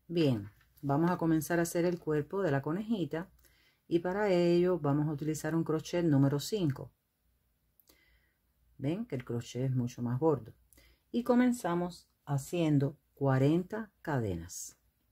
Bien, vamos a comenzar a hacer el cuerpo de la conejita y para ello vamos a utilizar un crochet número 5. Ven que el crochet es mucho más gordo. Y comenzamos haciendo 40 cadenas.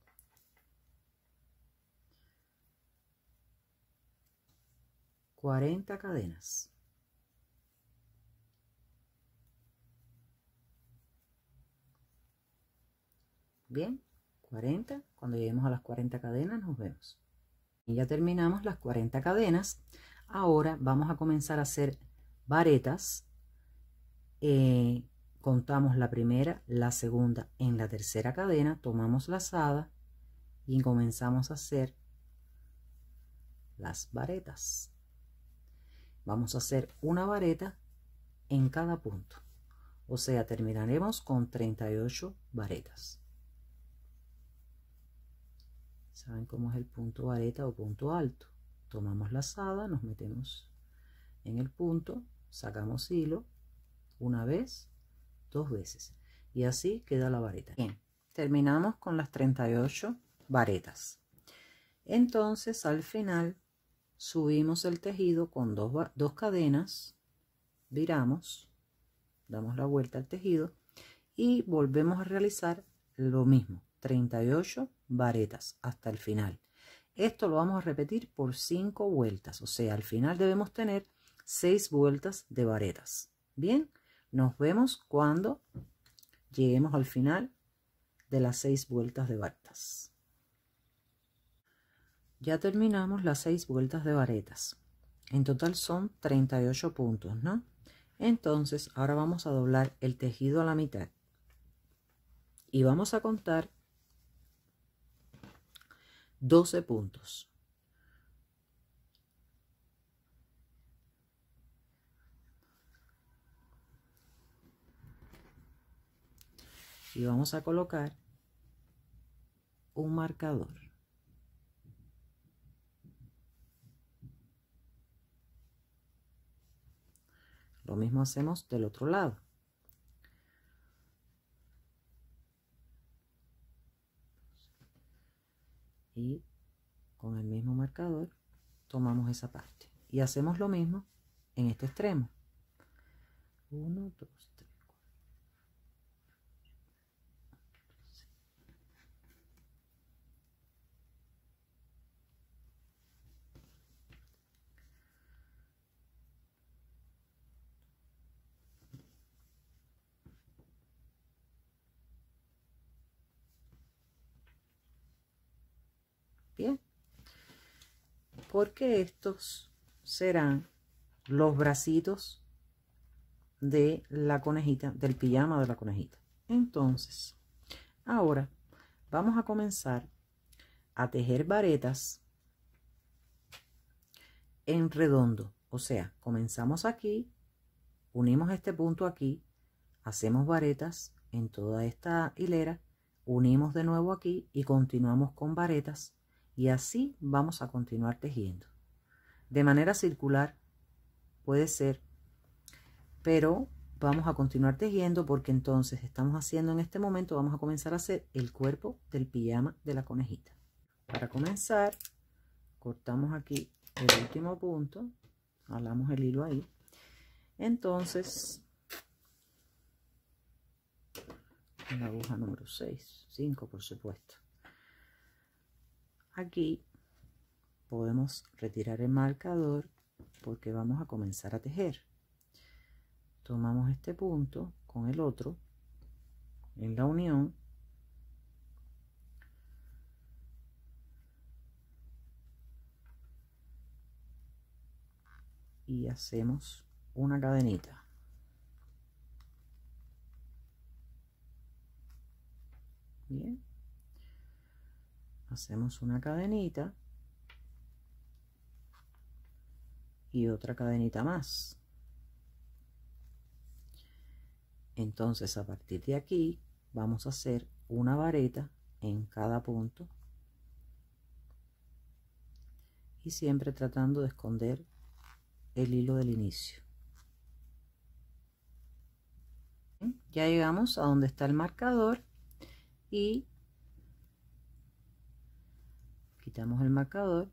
Bien, 40. Cuando lleguemos a las 40 cadenas nos vemos. Y ya terminamos las 40 cadenas. Ahora vamos a comenzar a hacer varetas. Contamos la primera, la segunda, en la tercera cadena tomamos lazada y comenzamos a hacer las varetas. Vamos a hacer una vareta en cada punto, o sea, terminaremos con 38 varetas. ¿Saben cómo es el punto vareta o punto alto? Tomamos lazada, nos metemos en el punto, sacamos hilo una vez, dos veces y así queda la vareta. Bien, terminamos con las 38 varetas. Entonces al final subimos el tejido con dos cadenas, viramos, damos la vuelta al tejido y volvemos a realizar lo mismo, 38 varetas hasta el final. Esto lo vamos a repetir por 5 vueltas, o sea, al final debemos tener 6 vueltas de varetas. Bien, nos vemos cuando lleguemos al final de las 6 vueltas de varetas. Ya terminamos las 6 vueltas de varetas. En total son 38 puntos, ¿no? Entonces ahora vamos a doblar el tejido a la mitad y vamos a contar 12 puntos. Y vamos a colocar un marcador. Lo mismo hacemos del otro lado. Y con el mismo marcador tomamos esa parte. Y hacemos lo mismo en este extremo. 1, 2, 3, 4. Bien, porque estos serán los bracitos de la conejita, del pijama de la conejita. Entonces, ahora vamos a comenzar a tejer varetas en redondo. O sea, comenzamos aquí, unimos este punto aquí, hacemos varetas en toda esta hilera, unimos de nuevo aquí y continuamos con varetas. Y así vamos a continuar tejiendo. De manera circular puede ser, pero vamos a continuar tejiendo porque entonces estamos haciendo en este momento, vamos a comenzar a hacer el cuerpo del pijama de la conejita. Para comenzar, cortamos aquí el último punto, jalamos el hilo ahí. Entonces, la aguja número 6, 5 por supuesto. Aquí podemos retirar el marcador porque vamos a comenzar a tejer. Tomamos este punto con el otro en la unión y hacemos una cadenita. Bien, hacemos una cadenita y otra cadenita más. Entonces a partir de aquí vamos a hacer una vareta en cada punto y siempre tratando de esconder el hilo del inicio. Ya llegamos a donde está el marcador y quitamos el marcador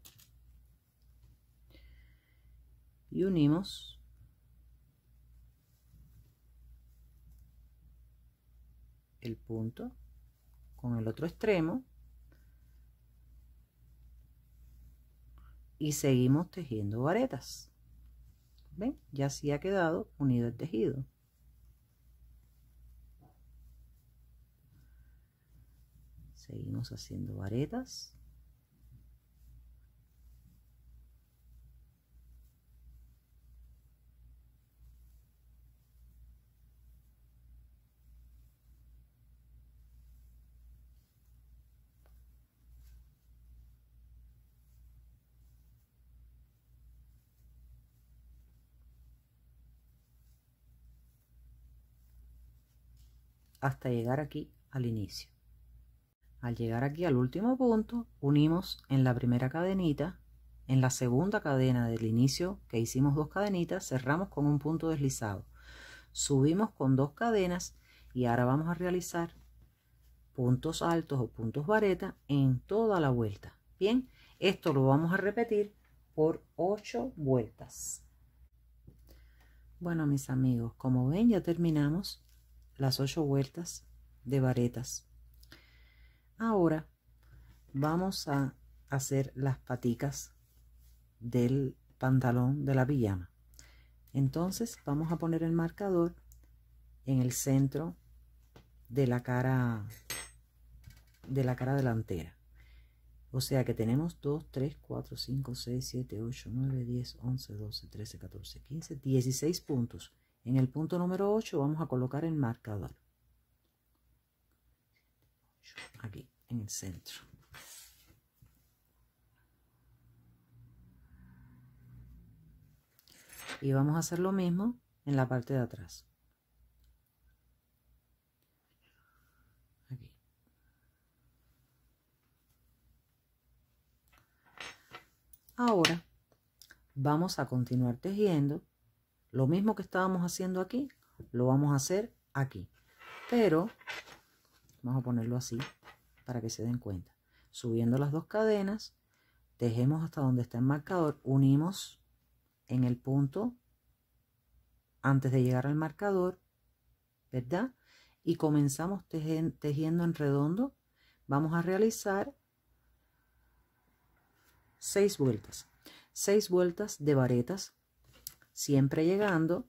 y unimos el punto con el otro extremo y seguimos tejiendo varetas. ¿Ven? Ya así ha quedado unido el tejido. Seguimos haciendo varetas. Hasta llegar aquí al inicio. Al llegar aquí al último punto, unimos en la primera cadenita, en la segunda cadena del inicio que hicimos 2 cadenitas, cerramos con un punto deslizado, subimos con 2 cadenas y ahora vamos a realizar puntos altos o puntos vareta en toda la vuelta. Bien, esto lo vamos a repetir por 8 vueltas. Bueno, mis amigos, como ven, ya terminamos las 8 vueltas de varetas. Ahora vamos a hacer las paticas del pantalón de la pijama. Entonces vamos a poner el marcador en el centro de la cara delantera. O sea que tenemos 2, 3, 4, 5, 6, 7, 8, 9, 10, 11, 12, 13, 14, 15, 16 puntos. En el punto número 8 vamos a colocar el marcador. Aquí, en el centro. Y vamos a hacer lo mismo en la parte de atrás. Aquí. Ahora vamos a continuar tejiendo. Lo mismo que estábamos haciendo aquí, lo vamos a hacer aquí. Pero vamos a ponerlo así para que se den cuenta. Subiendo las 2 cadenas, tejemos hasta donde está el marcador, unimos en el punto antes de llegar al marcador, ¿verdad? Y comenzamos tejiendo en redondo. Vamos a realizar 6 vueltas. 6 vueltas de varetas, siempre llegando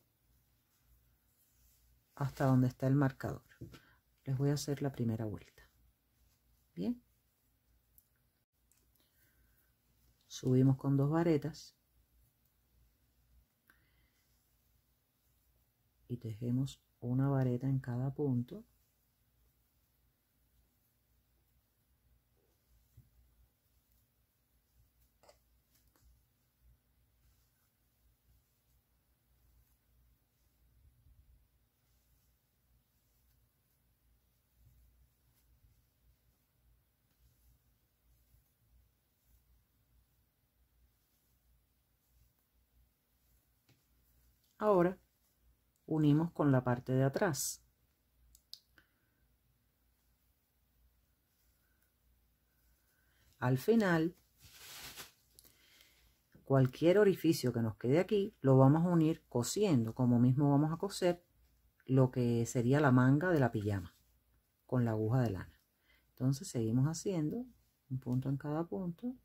hasta donde está el marcador. Les voy a hacer la primera vuelta. Bien. Subimos con 2 varetas y tejemos una vareta en cada punto. Ahora unimos con la parte de atrás. Al final, cualquier orificio que nos quede aquí lo vamos a unir cosiendo, como mismo vamos a coser lo que sería la manga de la pijama con la aguja de lana. Entonces seguimos haciendo un punto en cada punto.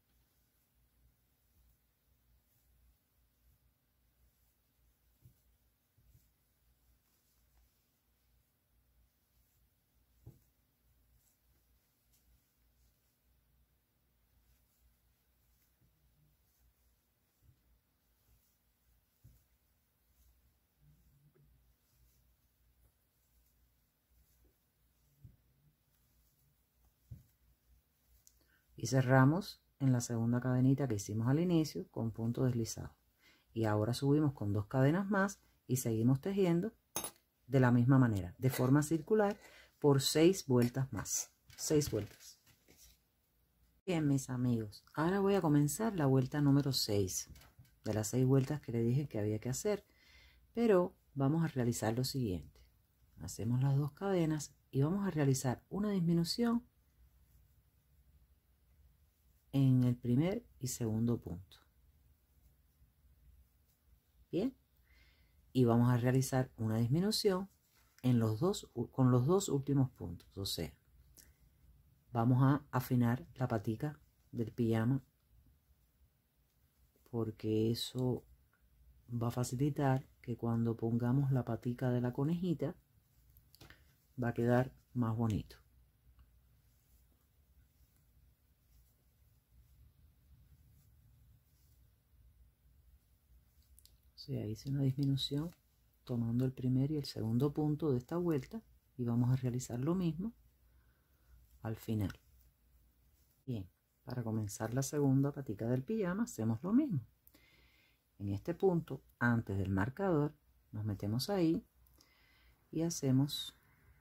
Y cerramos en la segunda cadenita que hicimos al inicio con punto deslizado. Y ahora subimos con 2 cadenas más y seguimos tejiendo de la misma manera, de forma circular, por 6 vueltas más. 6 vueltas. Bien, mis amigos, ahora voy a comenzar la vuelta número 6 de las 6 vueltas que les dije que había que hacer, pero vamos a realizar lo siguiente. Hacemos las 2 cadenas y vamos a realizar una disminución en el primer y segundo punto. Bien, y vamos a realizar una disminución en con los dos últimos puntos. O sea, vamos a afinar la patica del pijama, porque eso va a facilitar que cuando pongamos la patica de la conejita va a quedar más bonito. O sea, hice una disminución tomando el primer y el segundo punto de esta vuelta y vamos a realizar lo mismo al final. Bien, para comenzar la segunda patica del pijama hacemos lo mismo. En este punto, antes del marcador, nos metemos ahí y hacemos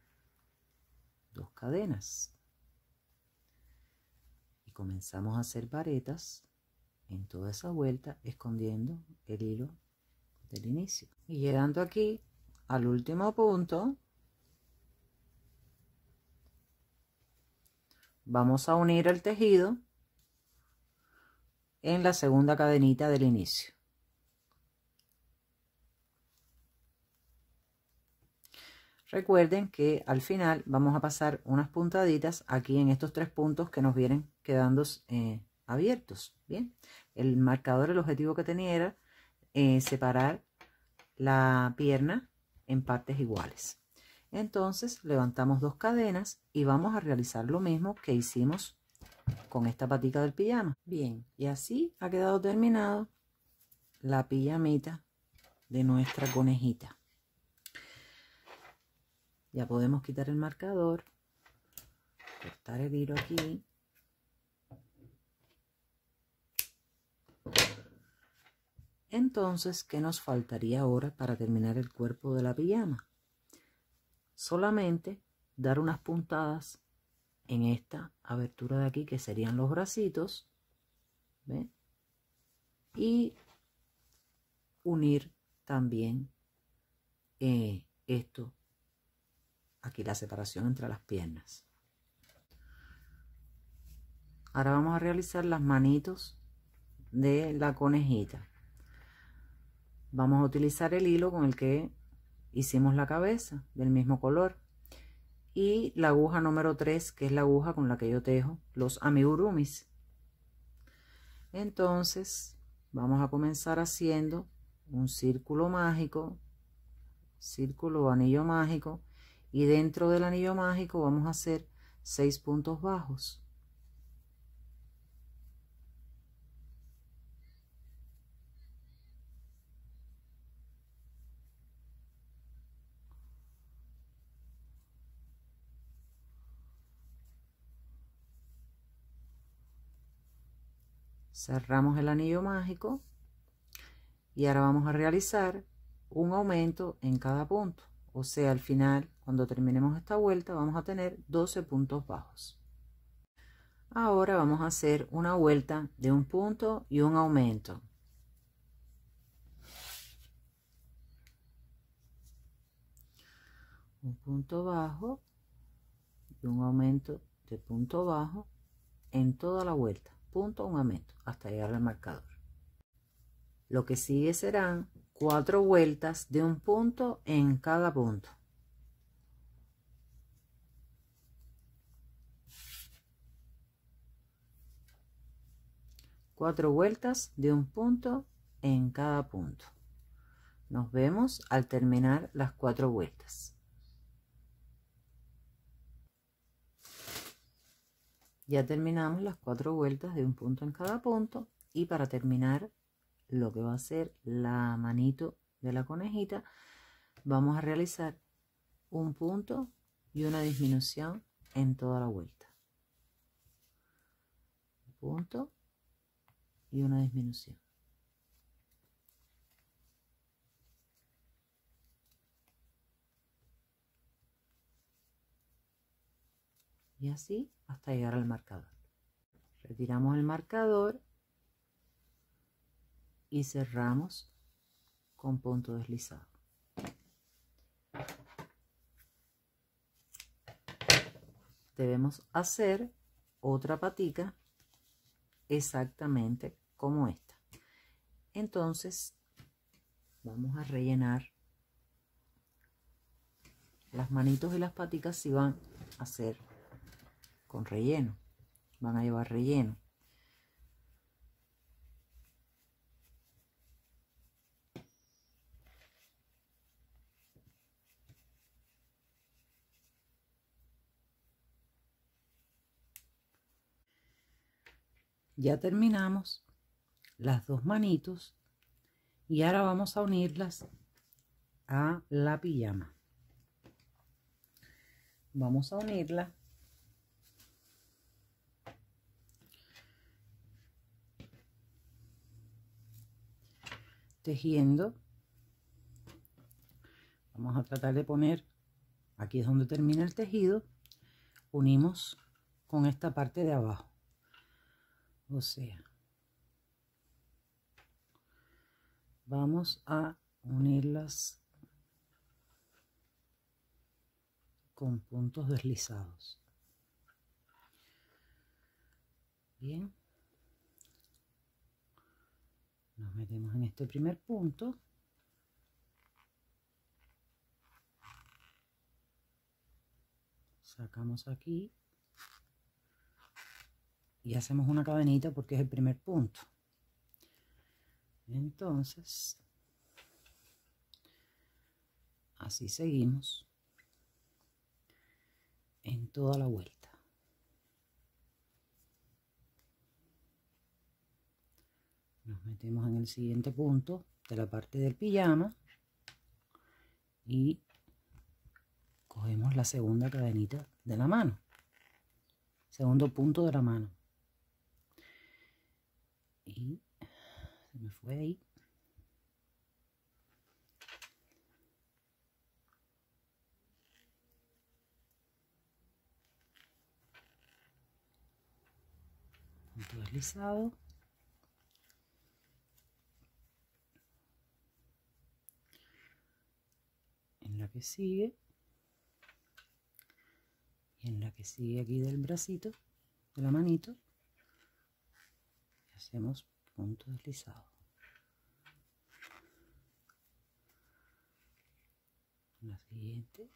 2 cadenas. Y comenzamos a hacer varetas en toda esa vuelta, escondiendo el hilo del inicio. Y llegando aquí al último punto, vamos a unir el tejido en la segunda cadenita del inicio. Recuerden que al final vamos a pasar unas puntaditas aquí en estos 3 puntos que nos vienen quedando abiertos. Bien, el marcador, el objetivo que tenía era separar la pierna en partes iguales. Entonces levantamos 2 cadenas y vamos a realizar lo mismo que hicimos con esta patica del pijama. Bien, y así ha quedado terminado la pijamita de nuestra conejita. Ya podemos quitar el marcador, cortar el hilo aquí. Entonces, ¿qué nos faltaría ahora para terminar el cuerpo de la pijama? Solamente dar unas puntadas en esta abertura de aquí, que serían los bracitos, ¿ven? Y unir también esto, aquí la separación entre las piernas. Ahora vamos a realizar las manitos de la conejita. Vamos a utilizar el hilo con el que hicimos la cabeza, del mismo color, y la aguja número 3, que es la aguja con la que yo tejo los amigurumis. Entonces vamos a comenzar haciendo un círculo mágico, círculo o anillo mágico, y dentro del anillo mágico vamos a hacer 6 puntos bajos. Cerramos el anillo mágico y ahora vamos a realizar un aumento en cada punto. O sea, al final, cuando terminemos esta vuelta, vamos a tener 12 puntos bajos. Ahora vamos a hacer una vuelta de un punto y un aumento. Un punto bajo y un aumento de punto bajo en toda la vuelta. Punto, un aumento, hasta llegar al marcador. Lo que sigue serán 4 vueltas de un punto en cada punto. Cuatro vueltas de un punto en cada punto. Nos vemos al terminar las 4 vueltas. Ya terminamos las 4 vueltas de un punto en cada punto, y para terminar lo que va a ser la manito de la conejita, vamos a realizar un punto y una disminución en toda la vuelta. Un punto y una disminución. Y así hasta llegar al marcador. Retiramos el marcador y cerramos con punto deslizado. Debemos hacer otra patica exactamente como esta. Entonces vamos a rellenar las manitos y las paticas. Si van a hacer con relleno, van a llevar relleno. Ya terminamos las dos manitos y ahora vamos a unirlas a la pijama. Vamos a unirla tejiendo. Vamos a tratar de poner, aquí es donde termina el tejido, unimos con esta parte de abajo, o sea, vamos a unirlas con puntos deslizados. Bien, nos metemos en este primer punto, sacamos aquí y hacemos una cadenita porque es el primer punto. Entonces así seguimos en toda la vuelta. Nos metemos en el siguiente punto de la parte del pijama y cogemos la segunda cadenita de la mano, segundo punto de la mano, y se me fue ahí. Punto deslizado, en la que sigue y en la que sigue aquí del bracito, de la manito, y hacemos punto deslizado. La siguiente,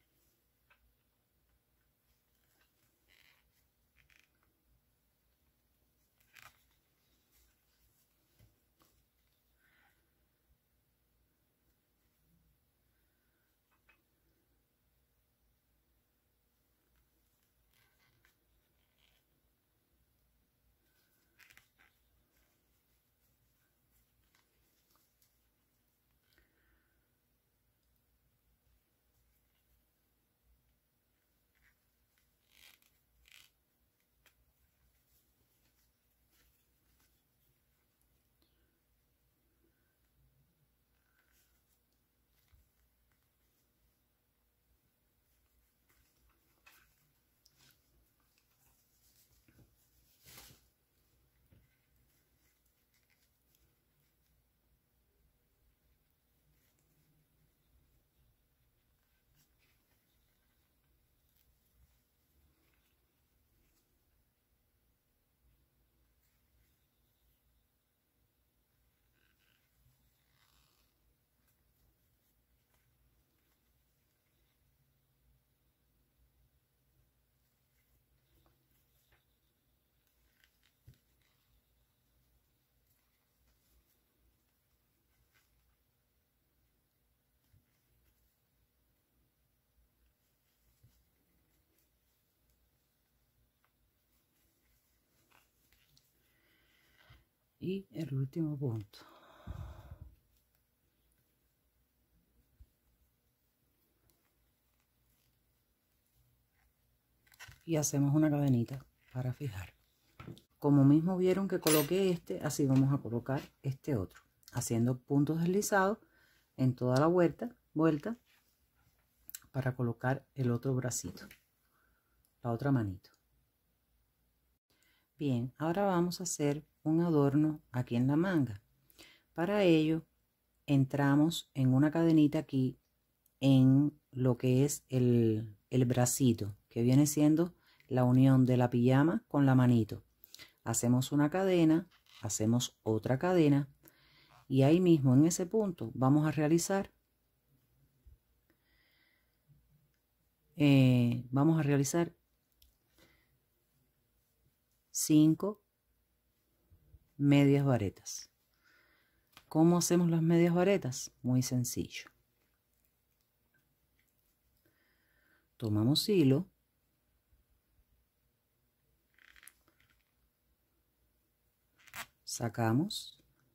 y el último punto. Y hacemos una cadenita para fijar. Como mismo vieron que coloqué este, así vamos a colocar este otro, haciendo puntos deslizados en toda la vuelta para colocar el otro bracito, la otra manito. Bien, ahora vamos a hacer un adorno aquí en la manga. Para ello entramos en una cadenita aquí en lo que es el bracito, que viene siendo la unión de la pijama con la manito. hacemos una cadena, hacemos otra cadena y ahí mismo en ese punto vamos a realizar 5 medias varetas. ¿Cómo hacemos las medias varetas? Muy sencillo. Tomamos hilo, sacamos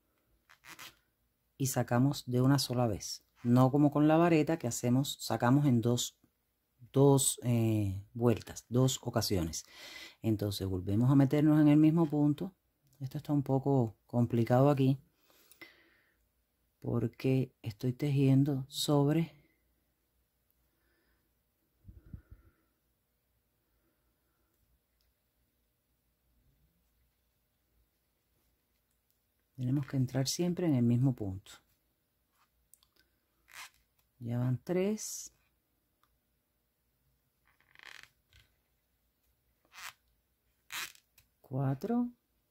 y sacamos de una sola vez. No como con la vareta que sacamos en dos vueltas, 2 ocasiones. Entonces volvemos a meternos en el mismo punto. Esto está un poco complicado aquí porque estoy tejiendo sobre tenemos que entrar siempre en el mismo punto. Ya van 3. 4,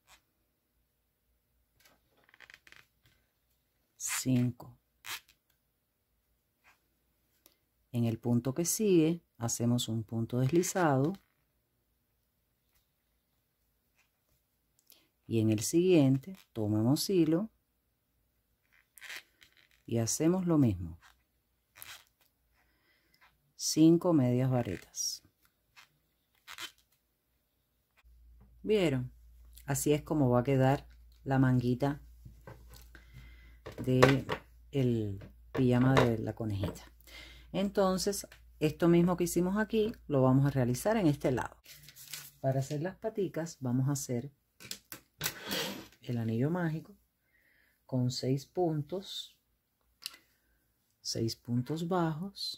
5. En el punto que sigue hacemos un punto deslizado y en el siguiente tomamos hilo y hacemos lo mismo. 5 medias varetas. ¿Vieron? Así es como va a quedar la manguita de el pijama de la conejita. Entonces, esto mismo que hicimos aquí, lo vamos a realizar en este lado. Para hacer las paticas, vamos a hacer el anillo mágico con 6 puntos bajos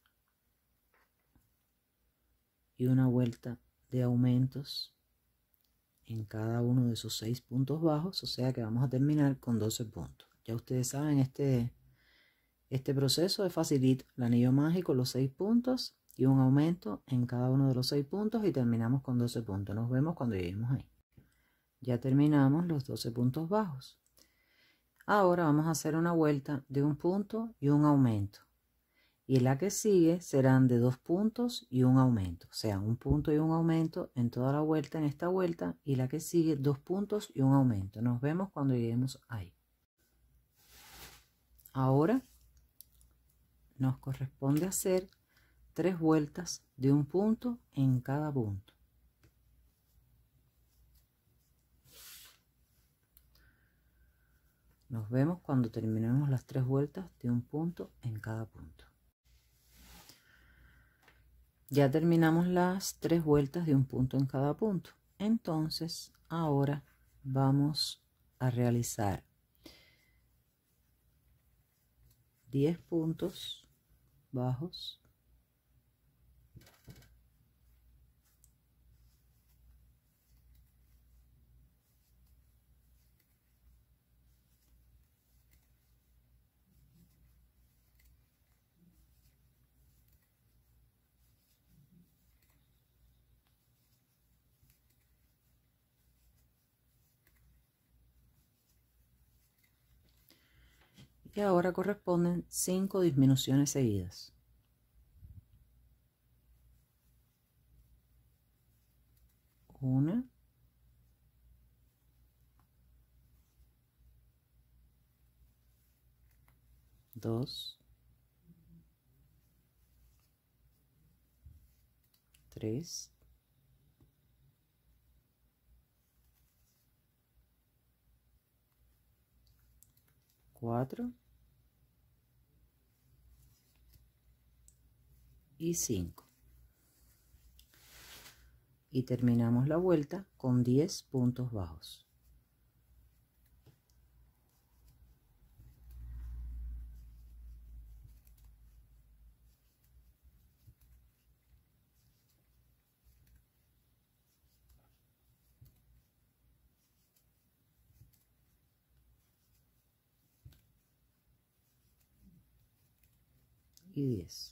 y una vuelta de aumentos en cada uno de esos 6 puntos bajos, o sea que vamos a terminar con 12 puntos. Ya ustedes saben, este proceso es facilito. El anillo mágico, los 6 puntos y un aumento en cada uno de los 6 puntos y terminamos con 12 puntos. Nos vemos cuando lleguemos ahí. Ya terminamos los 12 puntos bajos. Ahora vamos a hacer una vuelta de un punto y un aumento. Y la que sigue serán de 2 puntos y un aumento. O sea, un punto y un aumento en toda la vuelta, en esta vuelta. Y la que sigue 2 puntos y un aumento. Nos vemos cuando lleguemos ahí. Ahora nos corresponde hacer 3 vueltas de un punto en cada punto. Nos vemos cuando terminemos las 3 vueltas de un punto en cada punto. Ya terminamos las 3 vueltas de un punto en cada punto. Entonces, ahora vamos a realizar 10 puntos bajos, y ahora corresponden 5 disminuciones seguidas. 1, 2, 3, 4 y 5. Y terminamos la vuelta con 10 puntos bajos. Y 10.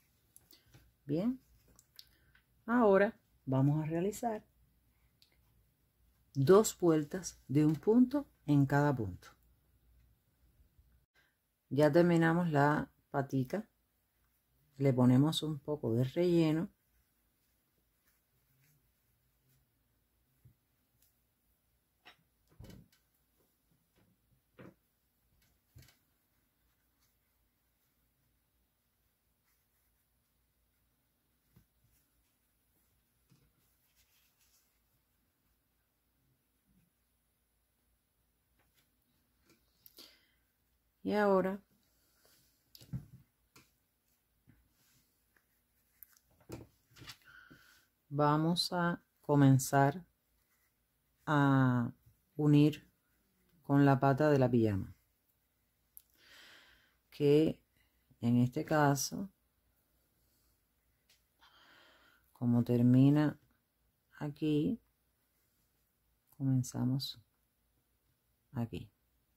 Bien, ahora vamos a realizar 2 vueltas de un punto en cada punto. Ya terminamos la patica, le ponemos un poco de relleno. Y ahora vamos a comenzar a unir con la pata de la pijama, que en este caso, como termina aquí, comenzamos aquí.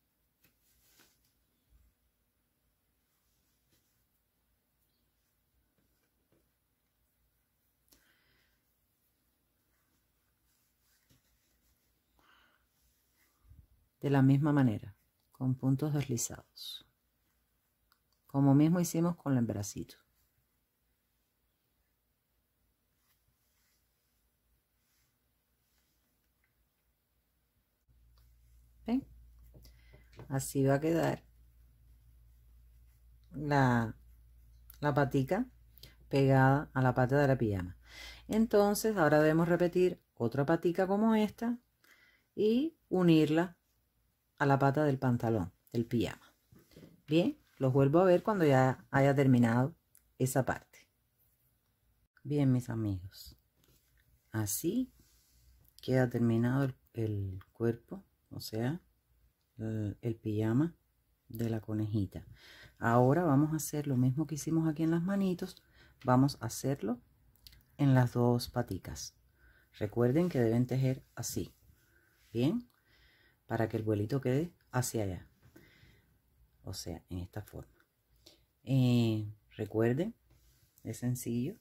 De la misma manera, con puntos deslizados, como mismo hicimos con el bracito. ¿Ven? Así va a quedar la patica pegada a la pata de la pijama. Entonces ahora debemos repetir otra patica como esta y unirla a la pata del pantalón, del pijama. Bien, los vuelvo a ver cuando ya haya terminado esa parte. Bien, mis amigos, así queda terminado el cuerpo, o sea, el pijama de la conejita. Ahora vamos a hacer lo mismo que hicimos aquí en las manitos, vamos a hacerlo en las 2 paticas. Recuerden que deben tejer así, bien, para que el vuelito quede hacia allá, o sea, en esta forma. Recuerden, es sencillo.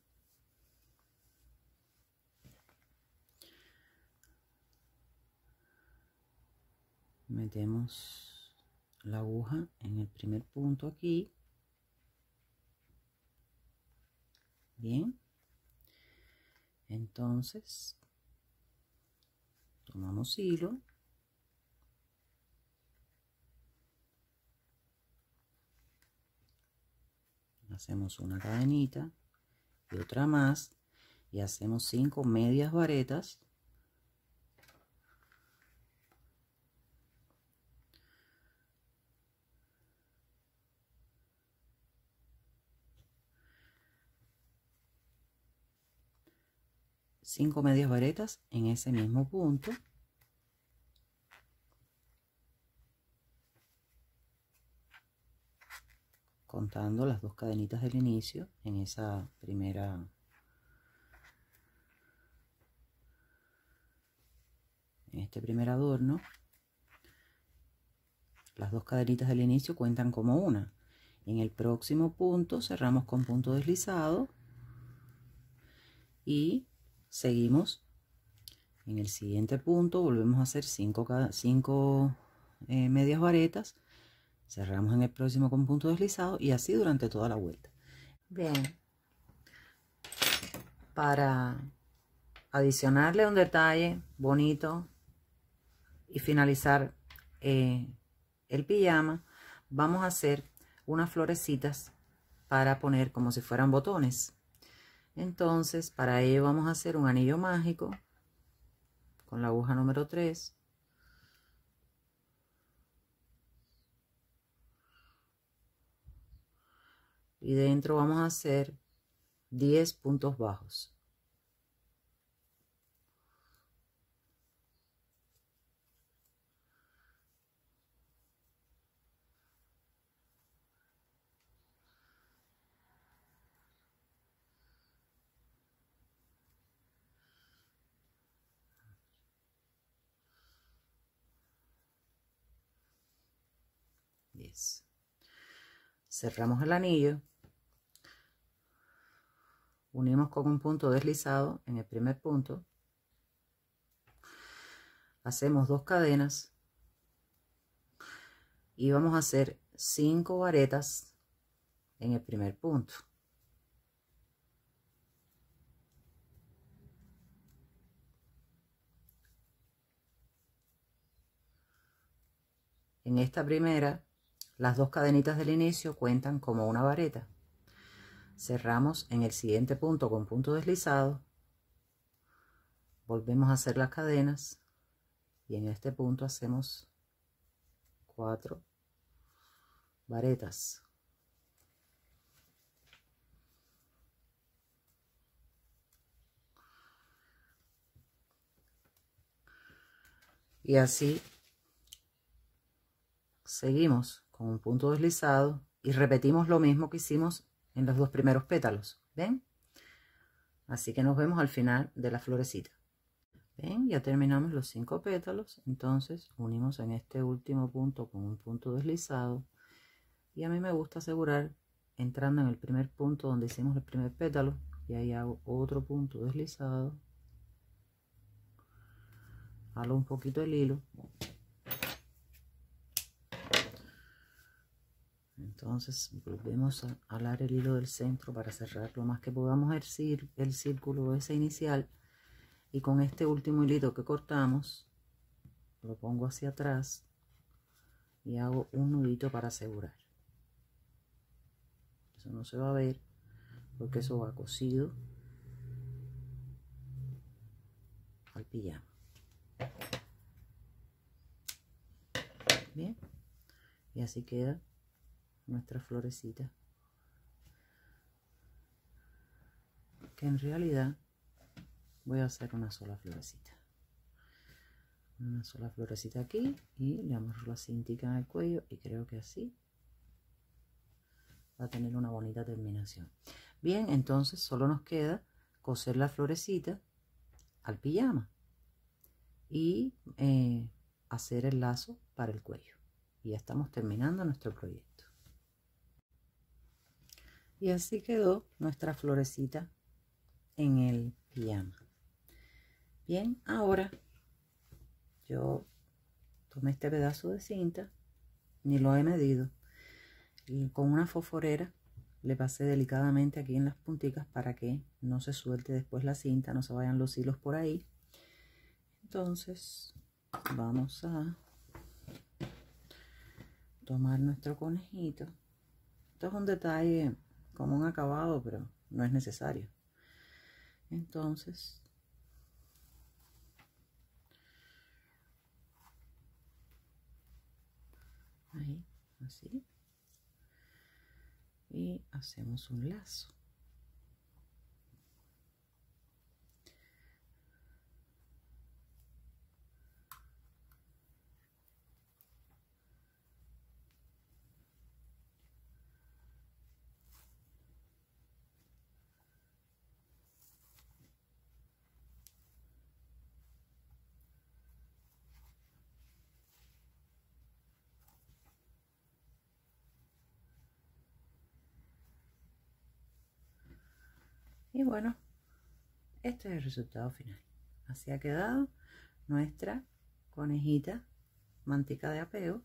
Metemos la aguja en el primer punto aquí, bien. Entonces tomamos hilo, hacemos una cadenita y otra más y hacemos 5 medias varetas. Cinco medias varetas en ese mismo punto. Contando las 2 cadenitas del inicio en esa primera en este primer adorno. Las 2 cadenitas del inicio cuentan como una. En el próximo punto cerramos con punto deslizado y seguimos. En el siguiente punto volvemos a hacer 5 medias varetas, cerramos en el próximo con punto deslizado y así durante toda la vuelta. Bien, para adicionarle un detalle bonito y finalizar el pijama, vamos a hacer unas florecitas para poner como si fueran botones. Entonces para ello vamos a hacer un anillo mágico con la aguja número 3. Y dentro vamos a hacer 10 puntos bajos. Cerramos el anillo, unimos con un punto deslizado en el primer punto, hacemos 2 cadenas y vamos a hacer 5 varetas en el primer punto. En esta primera, las 2 cadenitas del inicio cuentan como una vareta. Cerramos en el siguiente punto con punto deslizado, volvemos a hacer las cadenas y en este punto hacemos 4 varetas. Y así seguimos con un punto deslizado y repetimos lo mismo que hicimos en los 2 primeros pétalos. ¿Ven? Así que nos vemos al final de la florecita. ¿Ven? Ya terminamos los 5 pétalos. Entonces unimos en este último punto con un punto deslizado. Y a mí me gusta asegurar entrando en el primer punto donde hicimos el primer pétalo. Y ahí hago otro punto deslizado. Halo un poquito el hilo. Entonces volvemos a alar el hilo del centro para cerrar lo más que podamos el círculo ese inicial. Y con este último hilito que cortamos, lo pongo hacia atrás y hago un nudito para asegurar. Eso no se va a ver porque eso va cosido al pijama. Bien, y así queda nuestra florecita, que en realidad voy a hacer una sola florecita aquí y le amarro la cintica en el cuello y creo que así va a tener una bonita terminación. Bien, entonces solo nos queda coser la florecita al pijama y hacer el lazo para el cuello, y ya estamos terminando nuestro proyecto. Y así quedó nuestra florecita en el pijama. Bien, ahora yo tomé este pedazo de cinta, ni lo he medido, y con una fosforera le pasé delicadamente aquí en las punticas para que no se suelte después la cinta, no se vayan los hilos por ahí. Entonces vamos a tomar nuestro conejito. Esto es un detalle como un acabado, pero no es necesario. Entonces ahí, así, y hacemos un lazo. Y bueno, este es el resultado final. Así ha quedado nuestra conejita mantica de apego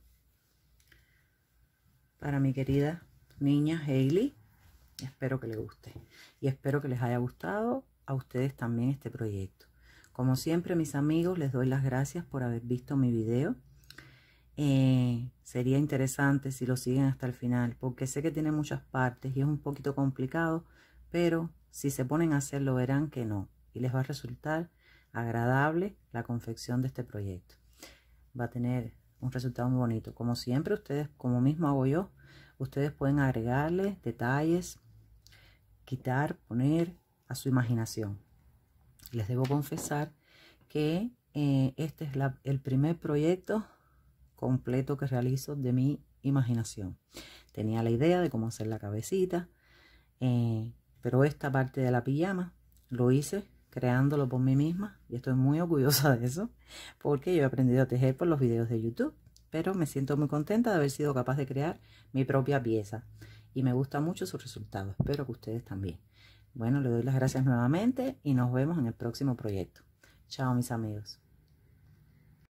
para mi querida niña Hailey. Espero que les guste y espero que les haya gustado a ustedes también este proyecto. Como siempre, mis amigos, les doy las gracias por haber visto mi video. Sería interesante si lo siguen hasta el final, porque sé que tiene muchas partes y es un poquito complicado, pero si se ponen a hacerlo verán que no, y les va a resultar agradable la confección de este proyecto. Va a tener un resultado muy bonito. Como siempre, ustedes, como mismo hago yo, ustedes pueden agregarle detalles, quitar, poner a su imaginación. Les debo confesar que este es el primer proyecto completo que realizo de mi imaginación. Tenía la idea de cómo hacer la cabecita, pero esta parte de la pijama lo hice creándolo por mí misma y estoy muy orgullosa de eso, porque yo he aprendido a tejer por los videos de YouTube, pero me siento muy contenta de haber sido capaz de crear mi propia pieza y me gusta mucho su resultado. Espero que ustedes también. Bueno, le doy las gracias nuevamente y nos vemos en el próximo proyecto. Chao, mis amigos.